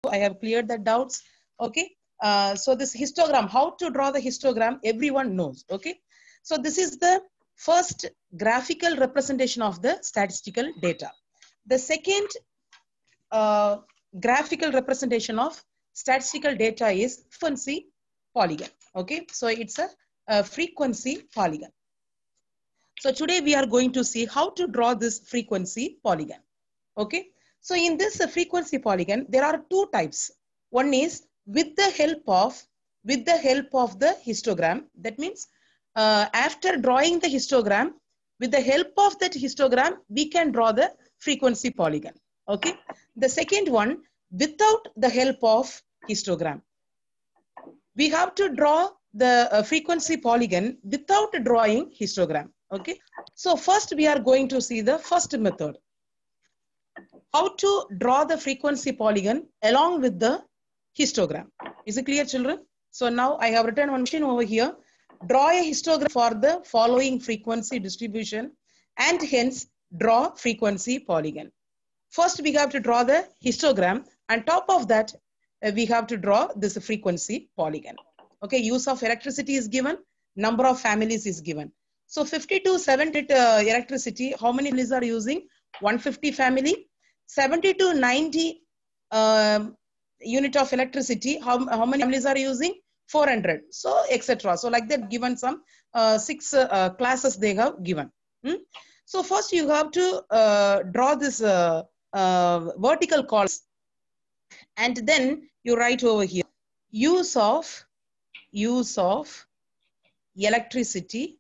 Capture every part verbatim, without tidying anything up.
I have cleared the doubts. Okay. Uh, so this histogram, how to draw the histogram, everyone knows. Okay. So this is the first graphical representation of the statistical data. The second uh, graphical representation of statistical data is frequency polygon. Okay. So it's a, a frequency polygon. So today we are going to see how to draw this frequency polygon. Okay. So in this uh, frequency polygon, there are two types. One is with the help of, with the help of the histogram. That means uh, after drawing the histogram, with the help of that histogram, we can draw the frequency polygon. Okay. The second one, without the help of histogram. We have to draw the uh, frequency polygon without drawing histogram. Okay. So first we are going to see the first method. How to draw the frequency polygon along with the histogram. Is it clear, children? So now I have written one question over here. Draw a histogram for the following frequency distribution and hence draw frequency polygon. First we have to draw the histogram, and top of that uh, we have to draw this frequency polygon. Okay, use of electricity is given, number of families is given. So fifty to seventy uh, electricity, how many families are using? one hundred fifty family. seventy to ninety um, unit of electricity, how, how many families are using? four hundred. So et cetera. So like that, given some uh, six uh, classes they have given. Hmm? So first you have to uh, draw this uh, uh, vertical columns, and then you write over here use of use of electricity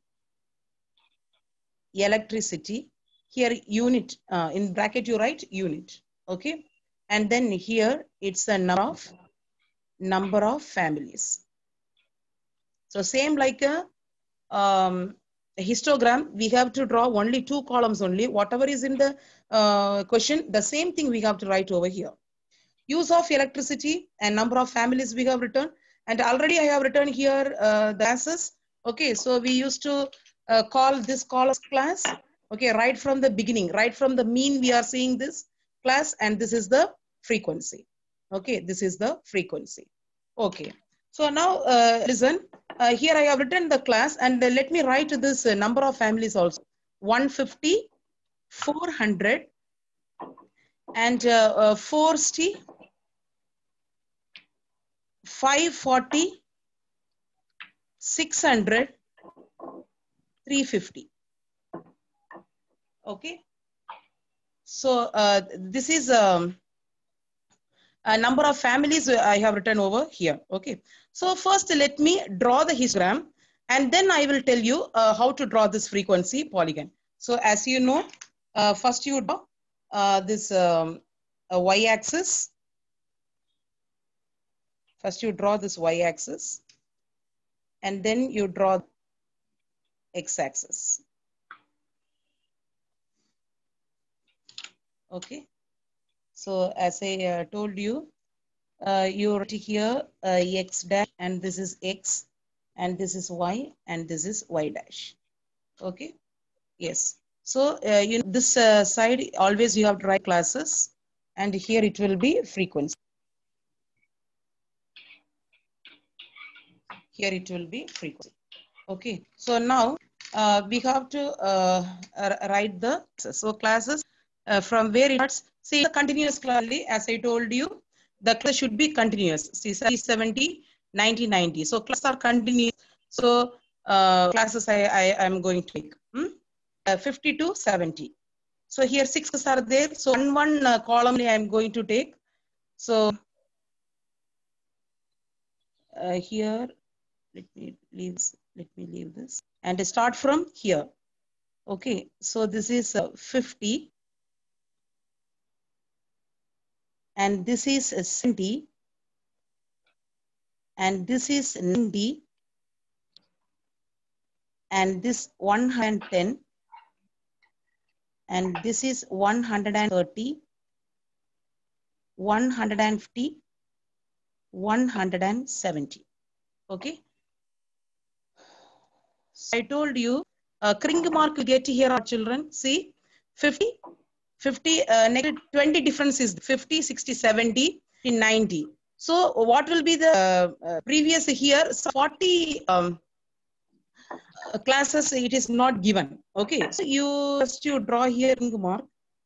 electricity. Here unit, uh, in bracket you write unit. Okay. And then here it's a number of number of families. So same like a, um, a histogram, we have to draw only two columns only. Whatever is in the uh, question, the same thing we have to write over here. Use of electricity and number of families we have written. And already I have written here uh, the classes. Okay, so we used to uh, call this class class. Okay, right from the beginning, right from the mean, we are seeing this class, and this is the frequency. Okay, this is the frequency. Okay, so now uh, listen, uh, here I have written the class, and uh, let me write this uh, number of families also. one hundred fifty, four hundred, and uh, uh, four sixty, five forty, six hundred, three fifty. Okay. So uh, this is um, a number of families I have written over here. Okay. So first let me draw the histogram, and then I will tell you uh, how to draw this frequency polygon. So as you know, uh, first you draw uh, this um, y-axis. First you draw this y-axis, and then you draw x-axis. Okay. So as I uh, told you, uh, you write here uh, x dash, and this is x, and this is y, and this is y dash. Okay. Yes. So uh, you know, this uh, side always you have to write classes, and here it will be frequency. Here it will be frequency. Okay. So now uh, we have to uh, write the so classes uh, from where it starts. See the continuous clearly, as I told you, the class should be continuous. See seventy, ninety, ninety. So classes are continuous. So uh, classes I, I am going to take hmm? uh, fifty to seventy. So here six are there. So one one uh, column I am going to take. So uh, here let me leave let me leave this and start from here. Okay. So this is uh, fifty. And this is seventy, and this is ninety, and this one hundred ten, and this is one hundred thirty, one hundred fifty, one hundred seventy. Okay. So I told you, uh, Kring mark you get here, our children. See, fifty, fifty, uh, negative twenty difference is fifty, sixty, seventy. ninety. So what will be the uh, uh, previous here? So forty um, uh, classes it is not given. Okay, so you just you draw here ring mark.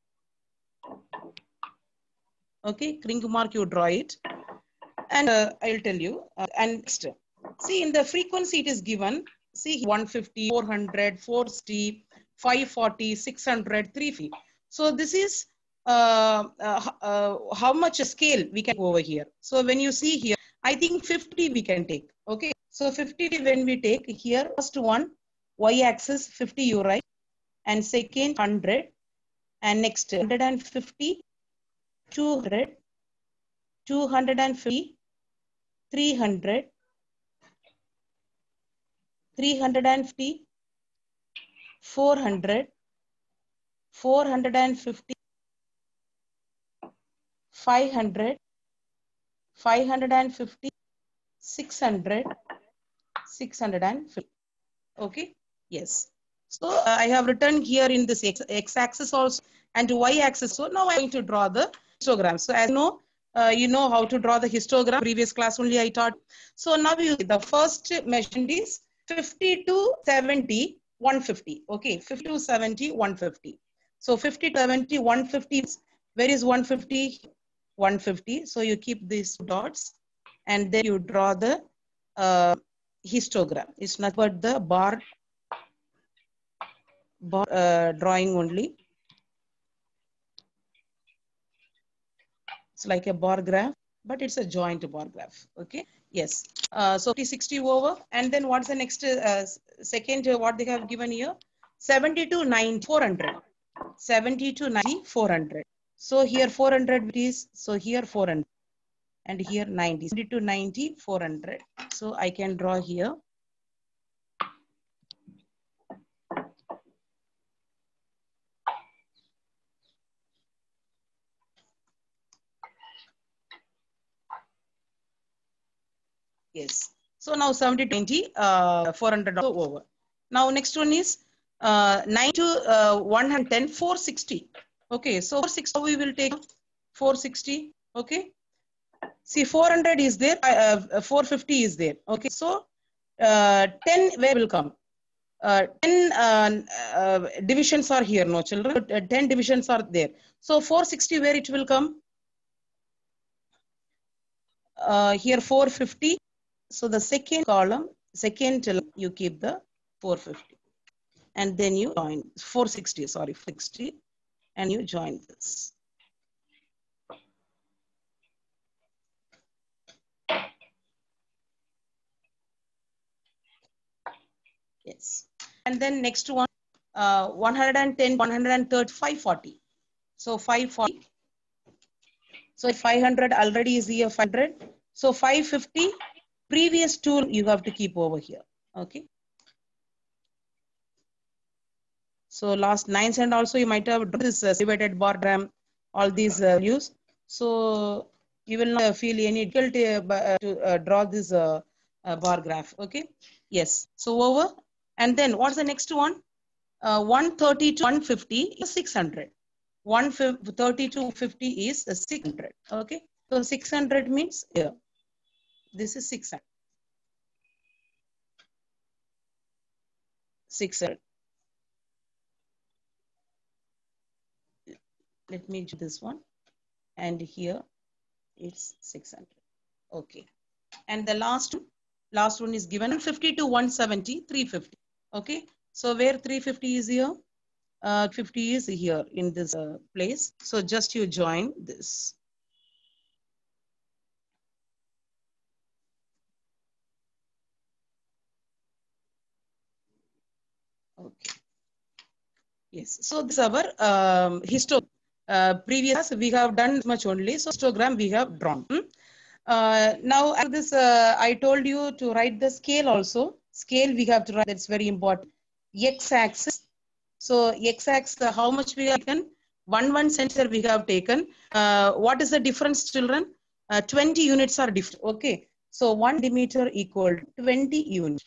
Okay, ring mark you draw it, and uh, I'll tell you. Uh, and next, see in the frequency it is given. See one fifty, four hundred, four sixty, five forty, six hundred, three fifty. So this is uh, uh, uh, how much scale we can go over here. So when you see here, I think fifty we can take. Okay, so fifty when we take here, first one y-axis fifty you write, and second one hundred, and next one hundred fifty, two hundred, two hundred fifty, three hundred, three hundred fifty, four hundred, four hundred fifty, five hundred, five hundred fifty, six hundred, six hundred fifty. Okay, yes. So uh, I have written here in this x, x axis also and y axis. So now I'm going to draw the histogram. So as you know, uh, you know how to draw the histogram. Previous class only I taught. So now you the first measurement is fifty to seventy, one fifty. Okay, fifty to seventy, one fifty. So fifty to seventy, one fifty. Where is one fifty? one fifty. So you keep these dots and then you draw the uh, histogram. It's not but the bar, bar uh, drawing only. It's like a bar graph, but it's a joint bar graph. Okay. Yes. Uh, so fifty, sixty over. And then what's the next uh, second, uh, what they have given here? seventy to ninety, four hundred. seventy to ninety, four hundred. So here four hundred is, so here four hundred. And here ninety. seventy to ninety, four hundred. So I can draw here. Yes. So now seventy, twenty, uh, four hundred over. Now next one is uh, nine to uh, one hundred ten, four sixty. Okay. So four sixty we will take four sixty. Okay. See four hundred is there, uh, four fifty is there. Okay. So uh, ten where will come? Uh, ten uh, uh, divisions are here, no children. Uh, ten divisions are there. So four sixty where it will come? Uh, here four fifty. So the second column, second you keep the four fifty. And then you join four sixty, sorry, sixty, and you join this. Yes. And then next one, uh, one hundred ten, one hundred thirty, five forty. So five forty. So five hundred already is here, five hundred. So five fifty, previous two you have to keep over here. Okay. So last nine cent also you might have done this uh, divided bar gram, all these uh, values. So you will not feel any difficulty uh, to uh, draw this uh, uh, bar graph. Okay. Yes. So over. And then what's the next one? Uh, one thirty to one fifty is six hundred. one thirty to fifty is six hundred. Okay. So six hundred means here. This is six hundred. six hundred. Let me do this one. And here it's six hundred. Okay. And the last one, last one is given one fifty to one seventy, three fifty. Okay. So where three fifty is here? Uh, fifty is here in this uh, place. So just you join this. Okay. Yes. So this is our um, histogram. Uh, previous we have done much only. So histogram we have drawn. Hmm? Uh, now after this, uh, I told you to write the scale also. Scale we have to write. That's very important. X-axis. So x-axis, uh, how much we have taken? One one centimeter we have taken. Uh, what is the difference, children? Uh, twenty units are different. Okay. So one centimeter equal to twenty units.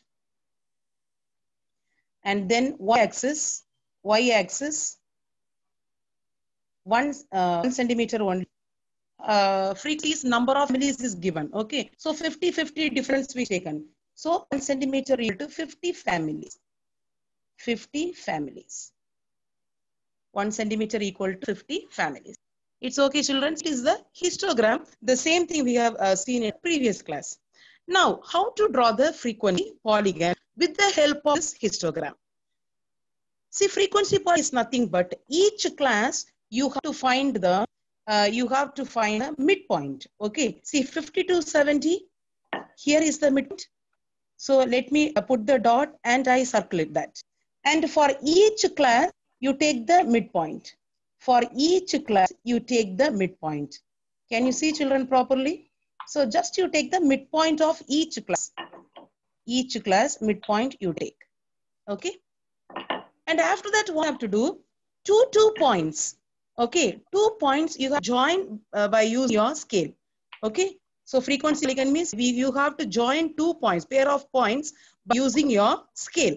And then y-axis, y-axis, one, uh, one centimeter only. uh, frequencies, number of families is given. Okay, so fifty fifty difference we taken. So one centimeter equal to fifty families. fifty families. One centimeter equal to fifty families. It's okay, children. It is the histogram. The same thing we have uh, seen in previous class. Now, how to draw the frequency polygon with the help of this histogram? See, frequency polygon is nothing but each class you have to find the uh, you have to find a midpoint. Okay, see fifty to seventy. Here is the midpoint. So let me put the dot and I circulate that. And for each class, you take the midpoint. For each class, you take the midpoint. Can you see, children, properly? So just you take the midpoint of each class. Each class midpoint you take. Okay. And after that, what you have to do? Two, two points. Okay. Two points you have to join uh, by using your scale. Okay. So frequency polygon means we, you have to join two points, pair of points by using your scale.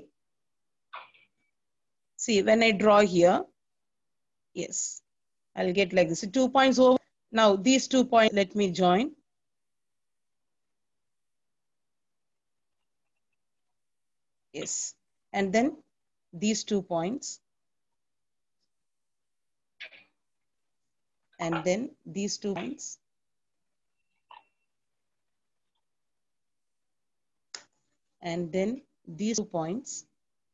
See, when I draw here, yes, I'll get like this. Two points over. Now these two points, let me join. Yes. And then these two points. And then these two points. And then these two points.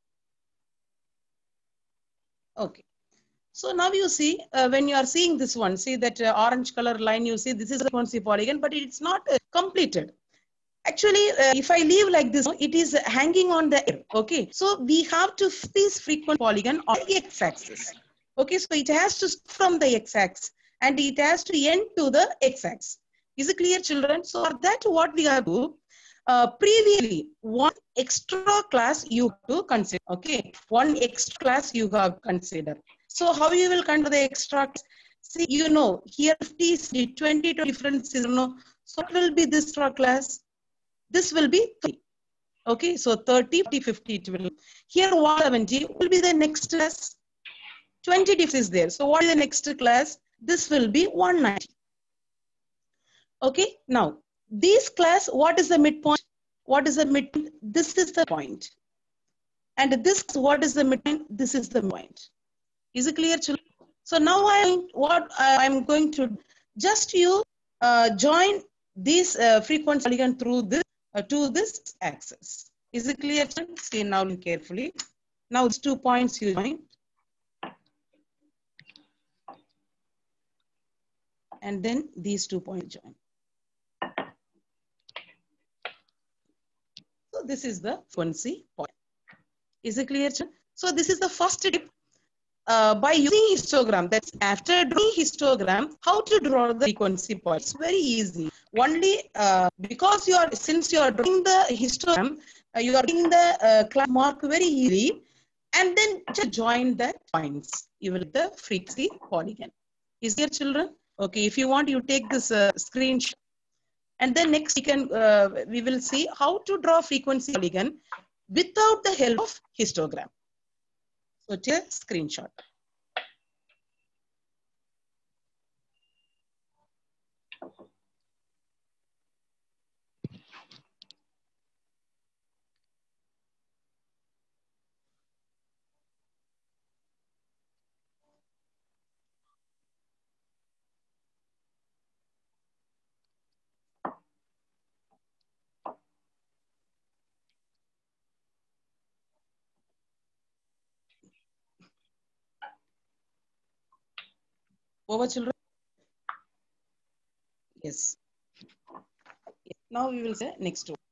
Okay. So now you see, uh, when you are seeing this one, see that uh, orange color line, you see this is a frequency polygon, but it's not uh, completed. Actually, uh, if I leave like this, it is hanging on the air. Okay. So we have to fit this frequency polygon on the x-axis. Okay. So it has to start from the x-axis and it has to end to the x-axis. Is it clear, children? So for that, what we have to do, uh, previously, one extra class you have to consider. Okay. One extra class you have to consider. So how you will consider the extra class? See, you know, here fifty, twenty to differences, you know. So what will be this extra class? This will be thirty. Okay, so thirty, forty, fifty it will. Here one seventy will be the next class. twenty difference is there. So what is the next class? This will be one ninety. Okay, now this class, what is the midpoint? What is the midpoint? This is the point. And this, what is the midpoint? This is the point. Is it clear, children? So now I what I'm going to just you uh, join this uh, frequency polygon through this uh, to this axis. Is it clear? See now carefully. Now these two points you join, and then these two points join. So this is the frequency point. Is it clear? So this is the first tip. Uh, by using histogram, that's after drawing histogram, how to draw the frequency point. It's very easy. Only uh, because you are, since you are drawing the histogram, uh, you are doing the uh, class mark very easily, and then just join the points. You will get the frequency polygon. Is there, children? Okay, if you want, you take this uh, screenshot, and then next we can uh, we will see how to draw frequency polygon without the help of histogram. So take a screenshot. Over, children? Yes. Now we will say next one.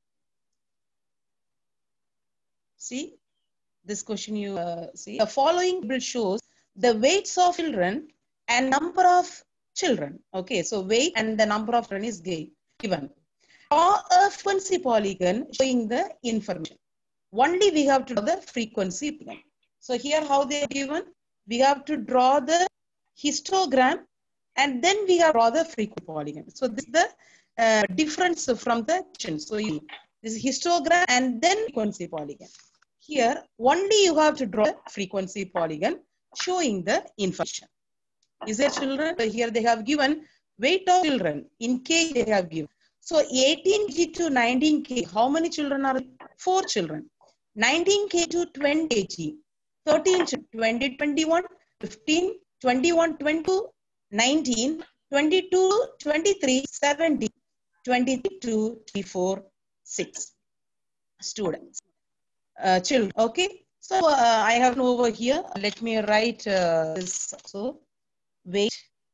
See, this question you uh, see. The following table shows the weights of children and number of children. Okay, so weight and the number of children is given. Draw a frequency polygon showing the information. Only we have to draw the frequency polygon. So here how they are given? We have to draw the histogram and then we have to draw the frequency polygon. So this is the uh, difference from the question. So you, this is histogram and then frequency polygon. Here only you have to draw the frequency polygon showing the information. Is there, children? So here they have given Weight of children in K they have given. So eighteen K to nineteen K, how many children are? Four children. nineteen K to twenty K, thirteen, twenty, twenty-one, fifteen, twenty-one, twenty-two, nineteen, twenty-two, twenty-three, seventeen, twenty-two, twenty-four, six students, uh, children. Okay. So uh, I have over here. Let me write uh, this. So weight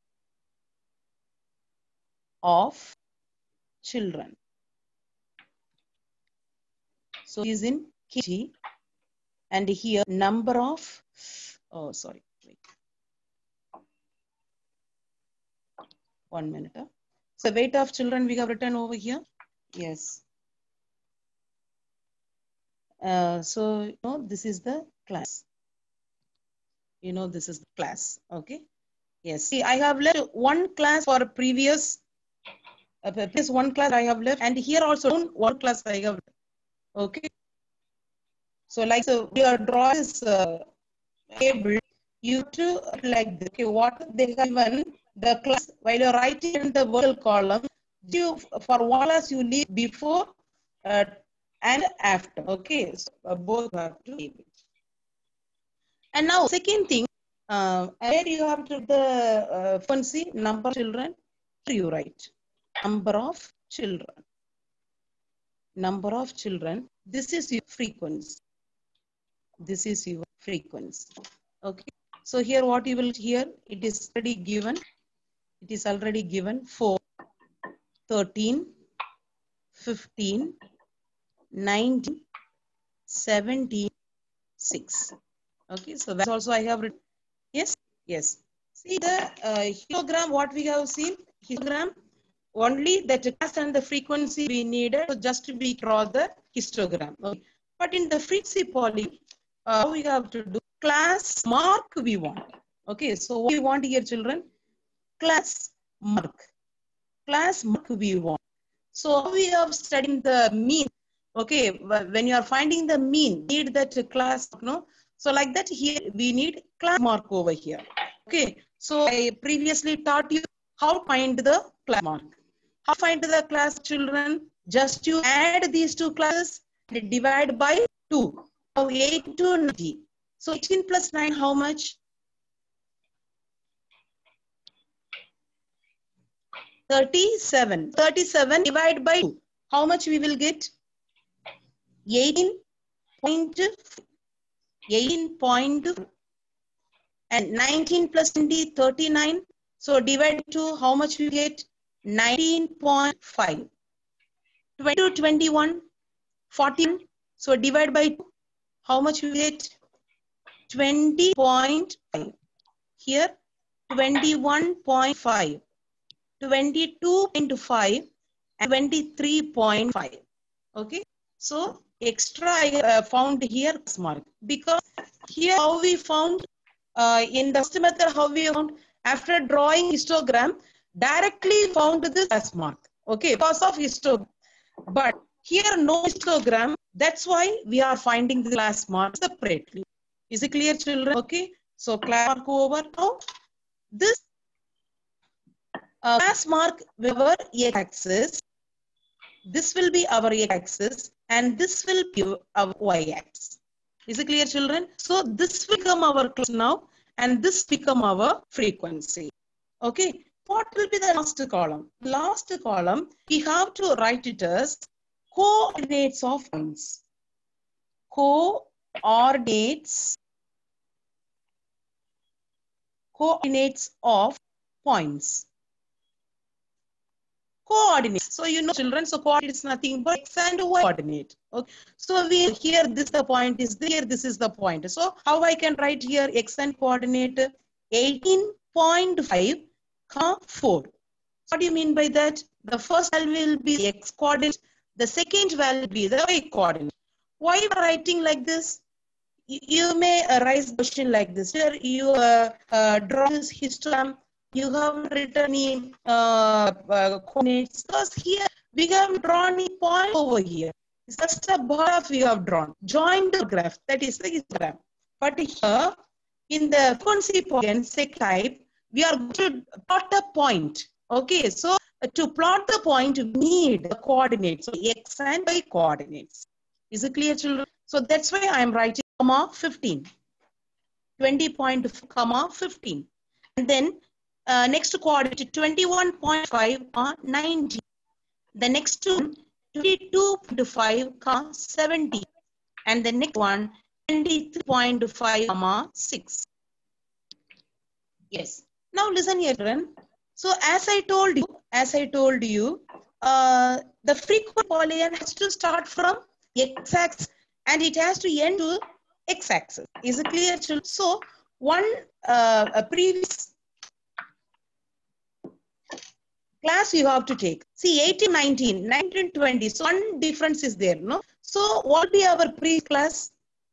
of children. So is in K G, and here number of. Oh, sorry. Wait. One minute. Huh? So weight of children we have written over here. Yes. Uh, so you know this is the class. You know this is the class. Okay. Yes. See, I have left one class for a previous. Uh, previous one class I have left, and here also one class I have. Okay. So like so we are drawing this uh, table. You to like this. Okay. What they have given the class while you're writing in the vertical column. You for one class you leave before. Uh, and after. Okay, so uh, both have to be. And now second thing, uh, where you have to the uh, frequency number of children, you write number of children. Number of children, this is your frequency. This is your frequency. Okay, so here what you will hear, it is already given. It is already given four, thirteen, fifteen, nineteen, seventeen, six. Okay, so that's also I have written. Yes, yes. See the uh, histogram, what we have seen, histogram, only that class and the frequency we needed, so just we draw the histogram. Okay. But in the frequency poly, uh, we have to do class mark we want. Okay, so what we want here, children? Class mark. Class mark we want. So we have studied the mean. Okay, when you are finding the mean, need that class, no? So like that here, we need class mark over here. Okay, so I previously taught you how to find the class mark. How to find the class, children? Just you add these two classes and divide by two. Now eight to ninety. So eighteen plus nine, how much? thirty-seven. thirty-seven divided by two. How much we will get? eighteen point eighteen point and nineteen plus twenty, thirty-nine. So divide to how much we get? nineteen point five. twenty to twenty-one, fourteen. So divide by two. How much we get? twenty point five. Here twenty-one point five. twenty-two point five and twenty-three point five. Okay. So extra I uh, found here mark, because here how we found uh, in the first method, how we found after drawing histogram, directly found this class mark. Okay, because of histogram. But here no histogram, that's why we are finding the class mark separately. Is it clear, children? Okay, so class mark over now. This uh, class mark with our x-axis. This will be our x-axis and this will be our y-axis. Is it clear, children? So this will become our class now and this become our frequency. Okay. What will be the last column? Last column, we have to write it as coordinates of points. Coordinates. Coordinates of points. Coordinates. So you know, children, so coordinates is nothing but x and y coordinate. Okay. So we here this the point is there, this is the point. So how I can write here x and coordinate eighteen point five, four. What do you mean by that? The first value will be the x coordinate, the second value will be the y coordinate. Why am I writing like this? You, you may arise the question like this. Here you uh, uh, draw this histogram. You have written in uh, uh, coordinates, because here we have drawn a point over here. It's just a bar we have drawn. Join the graph, that is the histogram. But here in the frequency point type, we are going to plot a point. Okay, so uh, to plot the point, we need the coordinates, so x and y coordinates. Is it clear, children? So that's why I am writing comma fifteen. twenty point five, comma fifteen. And then uh, next coordinate twenty-one point five, nineteen. The next one, twenty-two point five, seventy. And the next one, twenty-three point five, six. Yes. Now listen here, children. So as I told you, as I told you, uh, the frequent polygon has to start from x-axis and it has to end to x-axis. Is it clear, children? So one uh, a previous class you have to take. See, eighteen, nineteen, nineteen, twenty. So one difference is there, no? So what will be our previous class?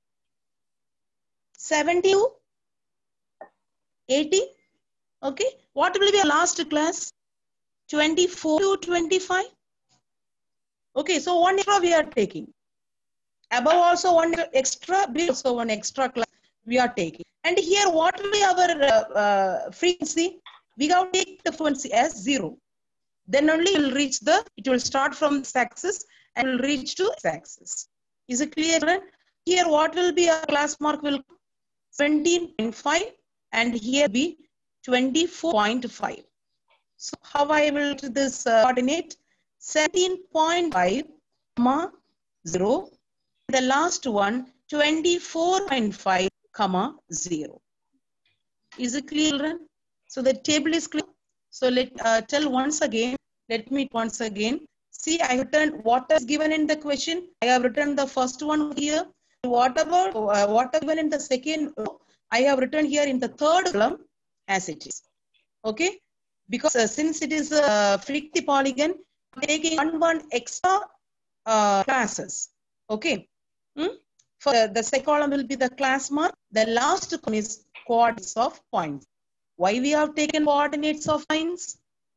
seventy, eighty. Okay. What will be our last class? twenty-four to twenty-five. Okay. So one extra we are taking. Above also one extra, below also one extra class we are taking. And here what will be our uh, uh, frequency? We have to take the frequency as zero. Then only it will reach the, it will start from this axis and will reach to x axis. Is it clear? Here what will be our class mark will seventeen point five and here be twenty-four point five. So how I will do this uh, coordinate? seventeen point five, zero. The last one, twenty-four point five, zero. Is it clear? So the table is clear. So let uh, tell once again. Let me once again. See, I have written what is given in the question. I have written the first one here. What about uh, what is given in the second row? I have written here in the third column as it is. Okay, because uh, since it is a uh, frequency polygon, taking one one extra uh, classes. Okay. Hmm? For the, the second column will be the class mark. The last column is coordinates of points. Why we have taken coordinates of points?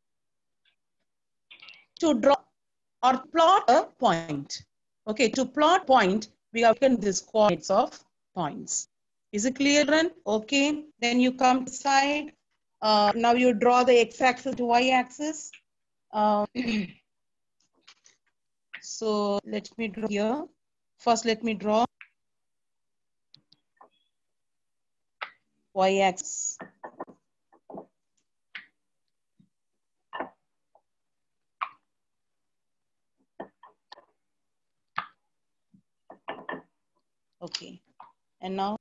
To draw or plot a point. Okay, to plot point, we have taken this coordinates of points. Is it clear then? Okay, then you come to side. Uh, now you draw the x-axis to y-axis. Uh, so let me draw here. First, let me draw y-axis. Okay, and now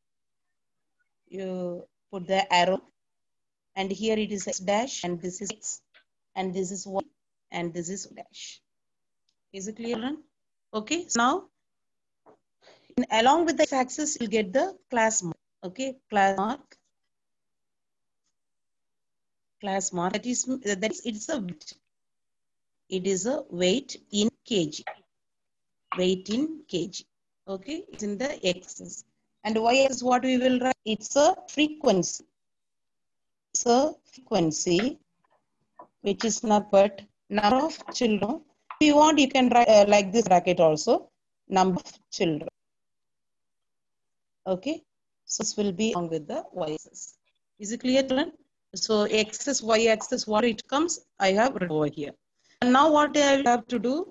you put the arrow, and here it is x dash, and this is x, and this is y, and this is dash. Is it clear? Okay, so now in, along with the x-axis, you'll get the class mark. Okay, class mark, class mark. That is that is it's a weight. It is a weight in kg. Weight in kg. Okay, it's in the x. And y is what we will write. It's a frequency. It's a frequency, which is not but number of children. If you want, you can write uh, like this bracket also. Number of children. Okay, so this will be along with the y-axis. Is it clear, children? So x-axis, y-axis, what it comes, I have written over here. And now what I have to do,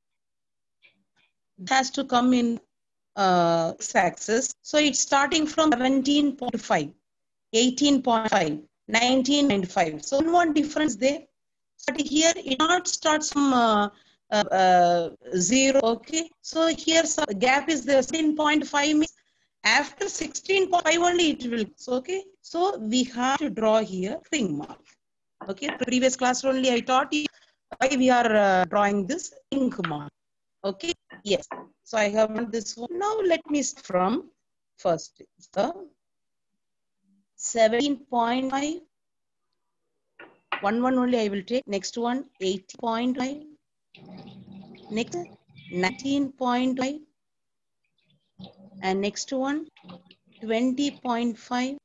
it has to come in uh, x-axis. So it's starting from seventeen point five, eighteen point five, nineteen point five. So one difference there. But here it not starts from uh, uh, uh, zero. Okay. So here some gap is there. sixteen point five means after sixteen point five only it will. Okay. So we have to draw here ring mark. Okay. Previous class only I taught you why we are uh, drawing this ring mark. Okay. Yes. So I have this one. Now let me start from first. So seventeen point five. One one only I will take. Next one, eighty point five. Next, nineteen point five. And next one, twenty point five.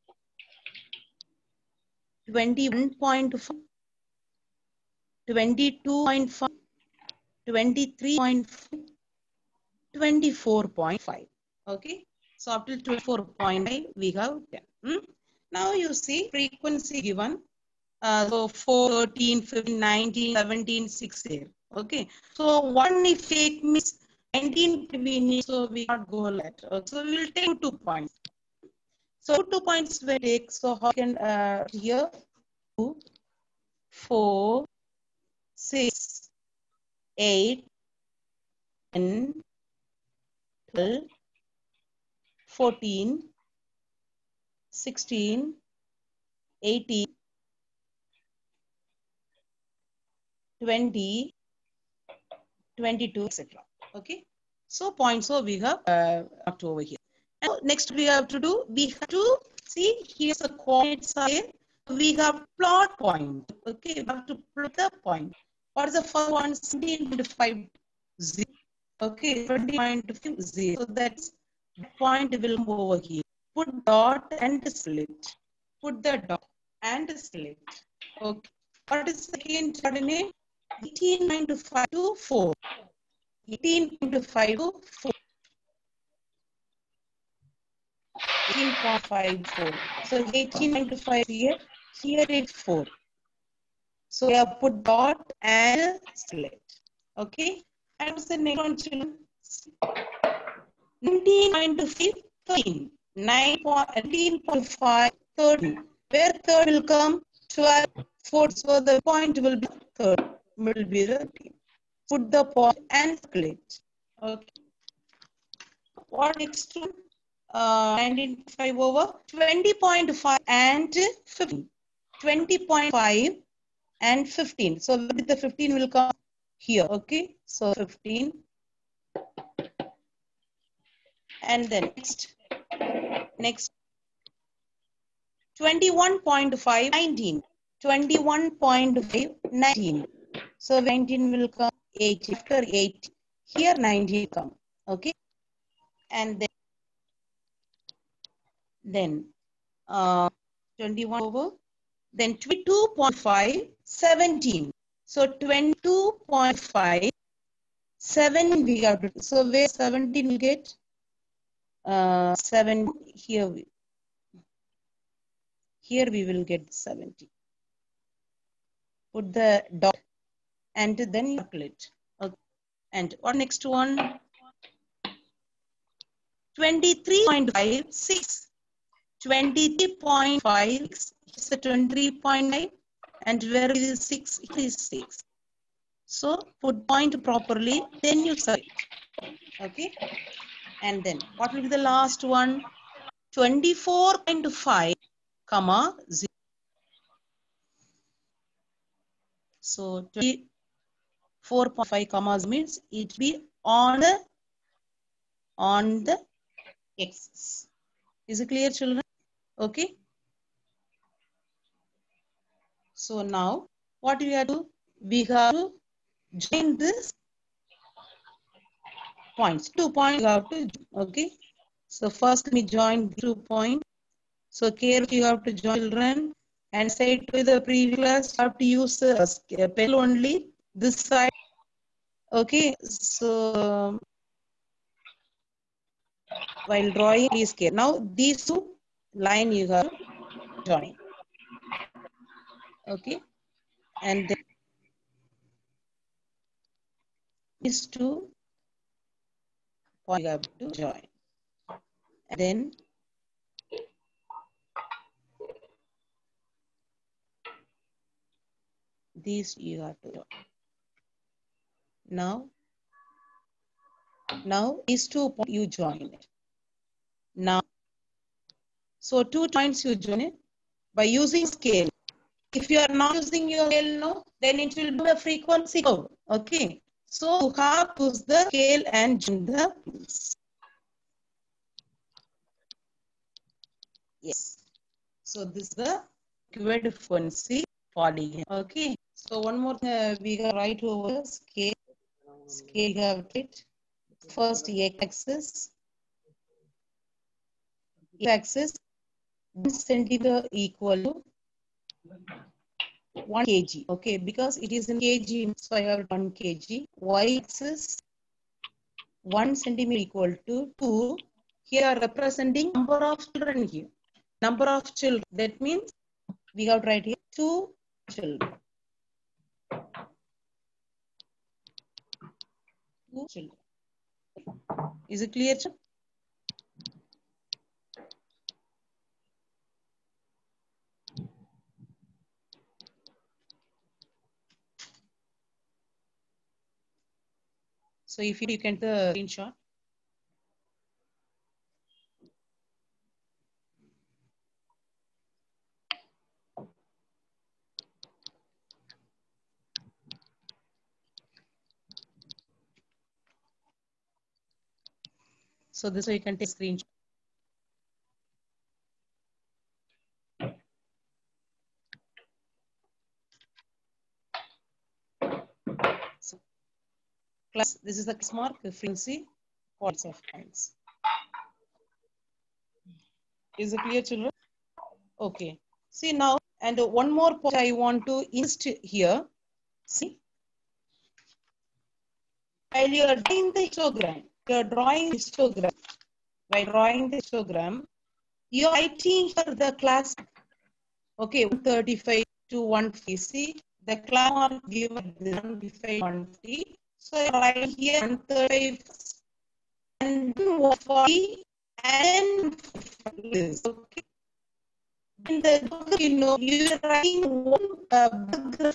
twenty-one point five. twenty-two point five. twenty-three point five. twenty-four point five. Okay. So up to twenty-four point five we have done. Hmm? Now you see frequency given. Uh, so four, thirteen, fifteen, nineteen, seventeen, six here. Okay. So one if it means nineteen we need, so we can't go like that. Okay. So we will take two points. So two points we take. So how can uh, here two, four, six, eight, ten, twelve, fourteen, sixteen, eighteen, twenty, twenty-two, et cetera. Okay. So points so we have uh, up over here. And next we have to do, we have to see here's the coordinates are here. We have plot point. Okay, we have to plot the point. What is the first one? seventeen point five zero. Okay, twenty point five zero. So that's the point will come over here. Put dot and split. Put the dot and split. Okay. What is the second coordinate? eighteen point five to four. eighteen point five to four. eighteen point five four. So eighteen point five here, here it's four. So we have put dot and split. Okay. And what's the next one, children? nineteen point five, thirteen. nineteen point five, thirteen. Where third will come? twelve, four. So the point will be third. Will be thirteen. Put the point and split. Okay. What next one? Uh, nineteen point five over twenty point five and fifteen. twenty point five and fifteen. So with the fifteen will come here. Okay. So fifteen. And then next. Next. twenty-one point five, nineteen. twenty-one point five, nineteen. So nineteen will come eight. After eight. Here nineteen come. Okay. And then Then uh, twenty-one over, then twenty-two point five, seventeen. So twenty-two point five, seven we have to, so where seventeen will get? Uh, seven, here we, here we will get seventy. Put the dot and then calculate. Okay. And what next one? twenty-three point five six. twenty-three point five is a twenty-three point nine and where is six? It is six. So put point properly, then you select. Okay. And then what will be the last one? twenty-four point five, comma zero. So twenty-four point five comma means it be on the on the axis. Is it clear, children? Okay. So now what we have to, we have to join this points. Two points you have to, okay. So first we join two points. So carefully you have to join, children, and say to the previous class you have to use a pen only this side. Okay. So while drawing, please care. Now these two line you have to join. Okay. And then these two points you have to join. And then these you have to join. Now, now these two points you join it. Now, so two points you join it by using scale. If you are not using your scale, no, then it will be a frequency curve. Okay. So you have to use the scale and join the points. Yes. So this is the frequency polygon. Okay. So one more thing, uh, we have write over scale. Scale have it. First x-axis. X-axis one centimeter equal to one kilogram. Okay, because it is in kg, so I have one kilogram. Y-axis one centimeter equal to two. Here representing number of children here. Number of children. That means we have to write here two children. Two children. Is it clear? So if you can the screenshot. So this way you can take a screenshot. So class, this is the class mark frequency points of points. Is it clear, children? Okay. See now, and one more point I want to insist here. See, while you are drawing the histogram, you are drawing the histogram. By drawing the histogram, you are writing here the class. Okay, one thirty-five to one fifty. See, the class mark given one thirty-five, one fifty. So I write here one thirty-five and one forty and this. Okay. And the you know you are writing one uh,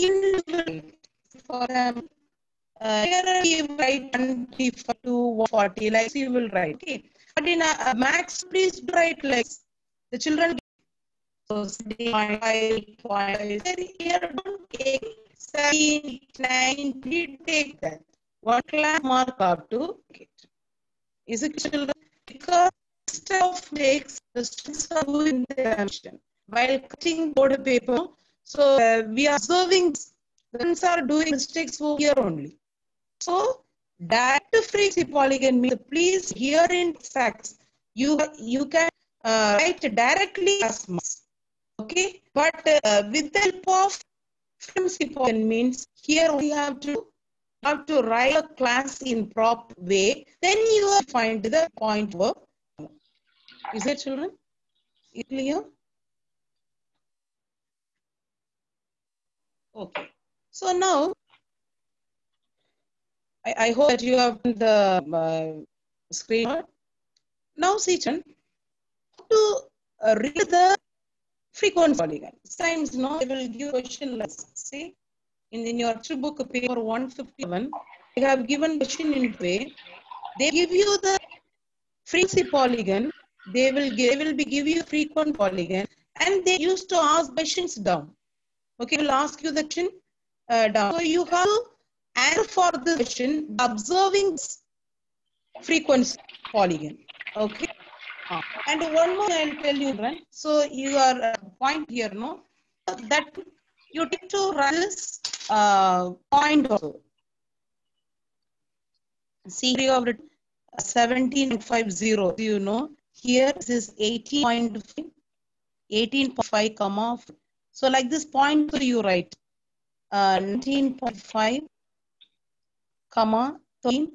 for um, uh, here you write one thirty-five to one forty, like you will write. Okay. But in a, a max, please write like the children. So five, five, here don't take seven, nine, take that. One class mark up to it. Is it children? Because instead of makes the students are doing the action while cutting board paper. So uh, we are observing the students are doing mistakes over here only. So direct frequency polygon means please here in facts you you can uh, write directly as marks. Okay, but uh, with the help of frequency polygon means here we have to have to write a class in proper way. Then you will find the point work. Is it children? Is it clear? Okay. So now I, I hope that you have the uh, screen. Now see children, to uh, read the frequency polygon. Sometimes no, they will give question like see in, in your book paper one fifty-one, they have given question in way. They give you the frequency polygon. They will give, they will be give you frequent polygon, and they used to ask questions down. Okay, will ask you the question uh, down. So you have to answer for the question observing frequency polygon. Okay. Uh, and one more I'll tell you, right? So your uh, point here, no, that you need to run this uh, point also. See, you have written seventeen point five zero. You know, here this is eighteen point five, eighteen point five, comma. So like this point, so you write uh, nineteen point five, comma, thirteen,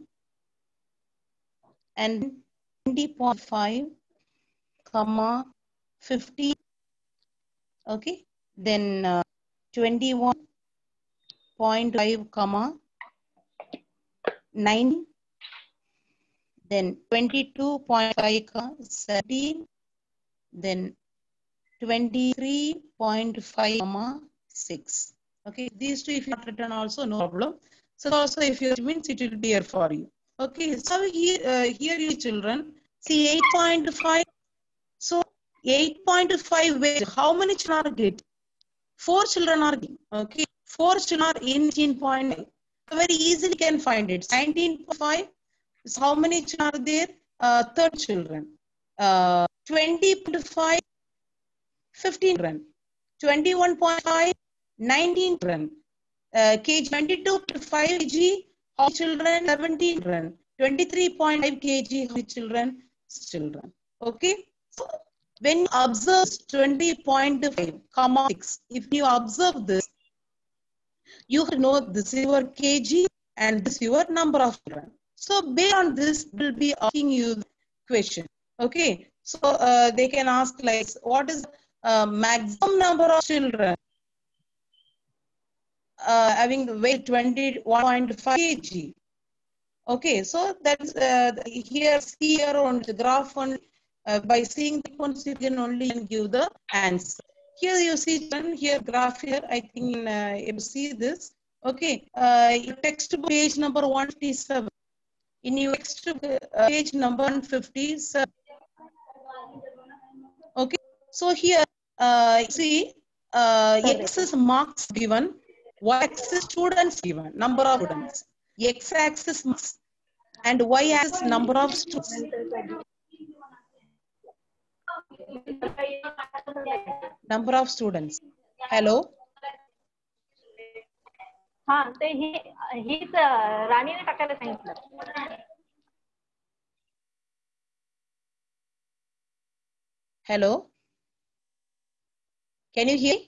and twenty point five, comma, fifty. Okay, then uh, twenty-one point five, comma, nine, then twenty-two point five, comma, seventeen, then twenty-three point five, comma, six. Okay, these two if you have written also, no problem. So also if you means it will be here for you. Okay, so here, uh, here you children, see eight point five. So eight point five, how many children are getting? Four children are getting. Okay, four children are in eighteen point five. Very easily can find it. nineteen point five. So how many children are there? Uh, third children. Uh, twenty point five, fifteen children. twenty-one point five, nineteen children. Uh, K G twenty-two point five kilograms, how many children? seventeen children. twenty-three point five kilograms, how many children? Children. Okay. So when you observe twenty point five, comma six, if you observe this, you know this is your kg and this is your number of children. So based on this, will be asking you the question. Okay. So uh, they can ask like, what is uh, maximum number of children? uh, having the weight twenty-one point five kilograms. Okay, so that's uh, here, see here on the graph on uh, by seeing the frequency you can only give the answer. Here you see here graph here. I think uh, you see this. Okay, uh, textbook page number one fifty-seven. In your textbook uh, page number one fifty-seven. Okay, so here uh, see uh, X is marks given, Y axis students given, number of students. X axis marks and Y axis number of students. Number of students. Hello. हाँ ते ही हीच राणीने टाकायला सांगितलं. Hello. Can you hear?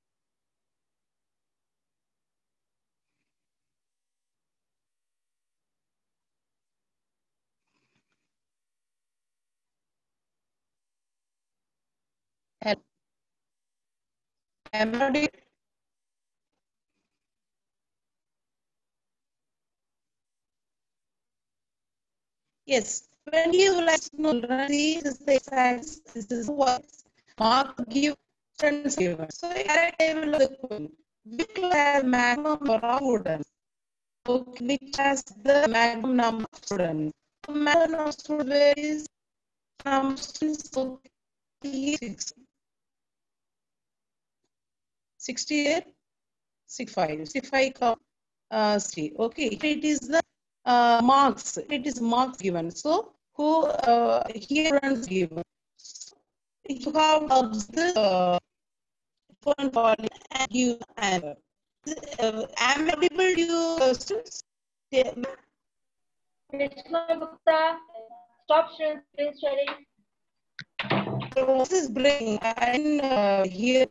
Hello. Am I audible? Yes. When you like know, this is the exercise. This is what mark give students given. So I will the question. Which has maximum number of students? Okay, which has the maximum number of students? The maximum number of students is number of students. six. sixty-eight, sixty-five, sixty-five, uh, see, okay, it is the uh, marks, it is marks given. So, who uh, here is given. So, you have observed the phone call and give answer. Uh, am I able to use uh, Krishna Gupta, stop screen sharing. This is breaking. I didn't uh, hear.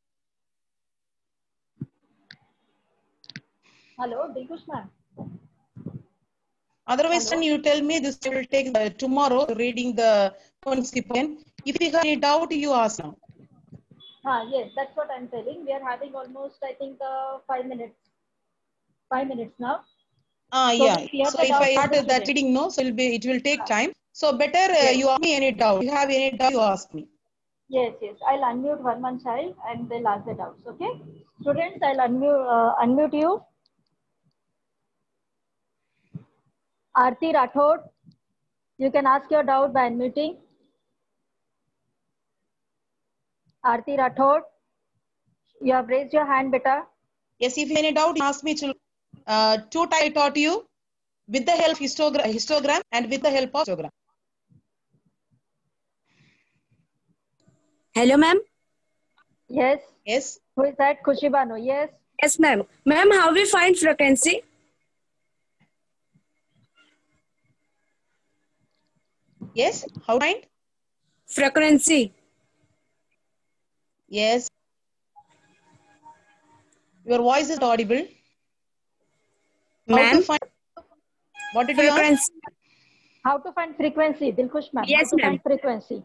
Hello, Dilkush ma'am. Otherwise, when you tell me this, I will take uh, tomorrow reading the concept. If you have any doubt, you ask now. Ah, yes, that's what I'm telling. We are having almost, I think, uh, five minutes. Five minutes now. Ah, so yeah. So if I start that reading, no, so it will be, it will take time. So better uh, yes. you ask me any doubt. If you have any doubt, you ask me. Yes, yes. I'll unmute one one child and they'll ask the doubts. Okay, students, I'll unmute uh, unmute you. Aarti Rathod, you can ask your doubt by unmuting. Aarti Rathod, you have raised your hand, beta. Yes, if you have any doubt, you ask me. To, uh, two types I taught you with the help of histogram, histogram and with the help of histogram. Hello, ma'am. Yes. Yes. Who is that? Khushi Banu. Yes. Yes, ma'am. Ma'am, how we find frequency? Yes. How find? Frequency. Yes. Your voice is audible. Ma'am. What did frequency. you ask? How to find frequency? Dilkush ma'am. Yes, How to ma'am. find frequency?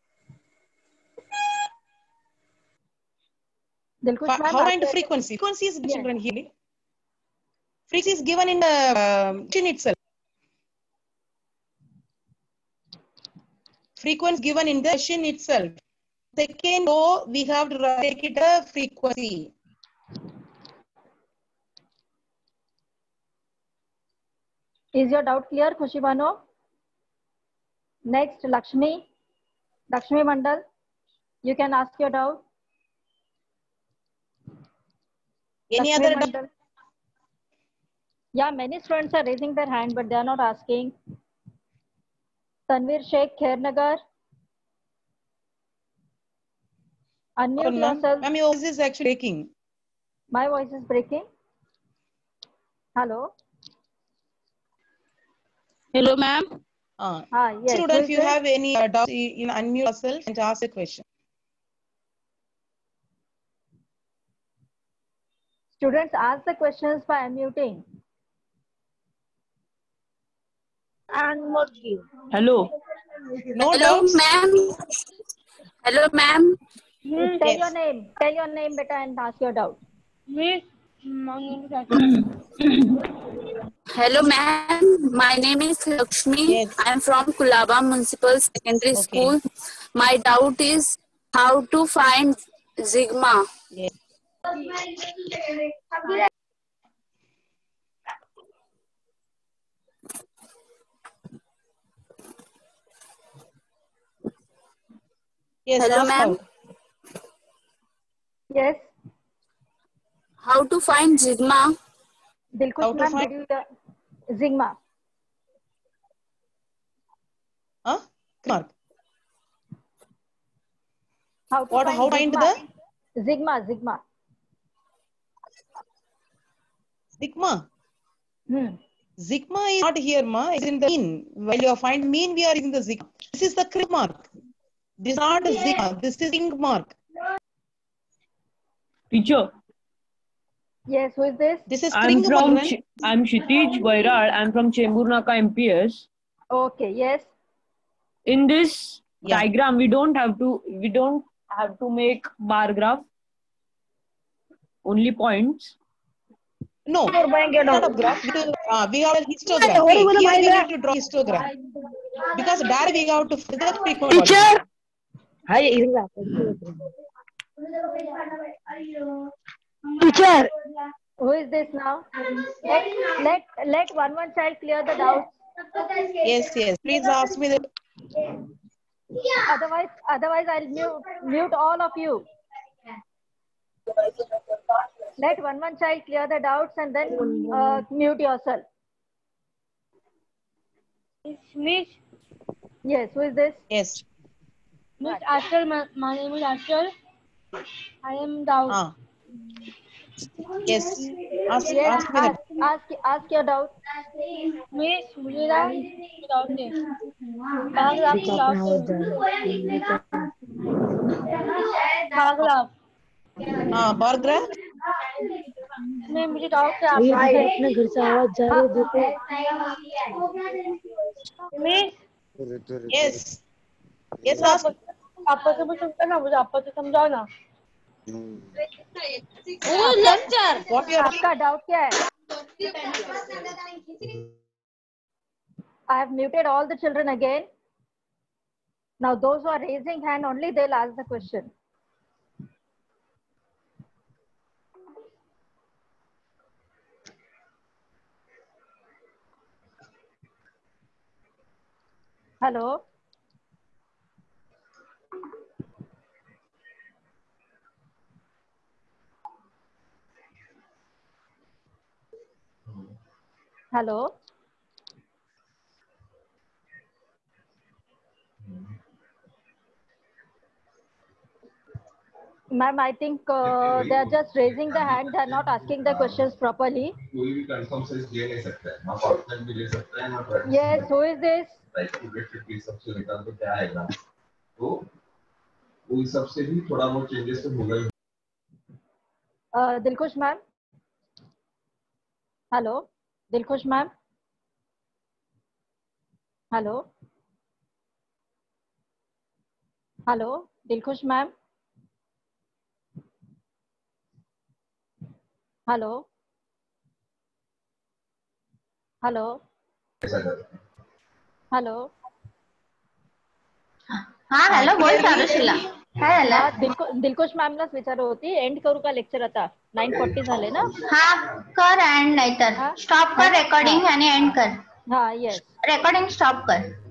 Dilkush ma'am. How find frequency? Frequency is yes. children here. Frequency is given in the uh, machine itself. Frequency given in the machine itself. Second row, we have to take it a frequency. Is your doubt clear, Khushi Banu? Next, Lakshmi. Lakshmi Mandal, you can ask your doubt. Any Lakshmi other Mandal. doubt? Yeah, many students are raising their hand, but they are not asking. Tanvir Sheikh, Khairnagar. Unmute Oh, yourself. Ma'am, your voice is actually breaking. My voice is breaking. Hello. Hello, ma'am. Uh, ah, yes. Student, if you have any uh, doubt, you know, unmute yourself and ask a question. Students, ask the questions by unmuting. Unmute you. Hello. No Hello, doubts? ma'am. Hello, ma'am. Tell Yes. your name. Tell your name, beta, and ask your doubt. Miss Hello, ma'am. My name is Lakshmi. Yes. I am from Kulaba Municipal Secondary Okay. School. My doubt is how to find sigma. Yes. Yes, Hello, ask ma'am. out. Yes. How to find sigma? How Dilkush to ma'am, find- did you the sigma? Huh? Mark. How to What? find How to find sigma? the Sigma, sigma. sigma? Hmm. Sigma is not here, ma. It's in the mean. While you find mean, we are in the sigma. This is the crim mark. This is not a sigma. This is ink mark. Teacher, Yes, who is this? This is I'm string from mark. Ch- I'm Kshitij Vairal. I'm from Chemburnaka M P S. Okay, yes. In this Yeah. diagram, we don't have to we don't have to make bar graph. Only points. No, not a graph. We, do, uh, we have a histogram. See, here we need to draw histogram because directly we have to find the frequent Teacher. Teacher. Who is this now? Let let let one one child clear the doubts. Yes, yes. Please ask me the. Otherwise, otherwise I'll mute mute all of you. Let one one child clear the doubts and then uh, mute yourself. Miss, Yes, who is this? Yes. Miss Ashal, my, my name is Ashal. I am doubt. Ah. Yes. Ask, Yes, ask me the. ask ask ask your doubt. Miss, मुझे ना doubt है. भाग आपको doubt है. भाग आप. Ah, bar graph. मैं मुझे doubt है आपको. अपने घर से आवाज जा रही है देखो Miss, Yes. Yes, ask. आपको से मुझे समझा ना मुझे आपको से समझाओ ना. Oh, lecture. What you are आपका doubt क्या है? I have muted all the children again. Now those who are raising hand only, they'll ask the question. Hello. Hello. Ma'am, I think uh, they are just raising the hand. They are not asking the questions properly. कोई भी confirm size ले नहीं सकता है, ना partner भी ले सकता है, ना friend. Yes, who is this? Like fifty सबसे निकाल तो क्या आएगा, तो उन सब से भी थोड़ा बहुत चेंजेस तो होगा ही. Uh, Dilkush ma'am. Hello. Dilkush ma'am. Hello. Hello. Dilkush ma'am. Hello. Hello. Hello. हा हॅलो बोल चारुशिला. काय हा, झालं? दिलकु- दिलकुश मॅमलाच विचारत होती. एंड करू का लेक्चर आता? नाईन फोर्टी झाले ना. हा कर एंड नाहीतर हा? स्टॉप कर रेकॉर्डिंग आणि एंड कर. हा येस. रेकॉर्डिंग स्टॉप कर.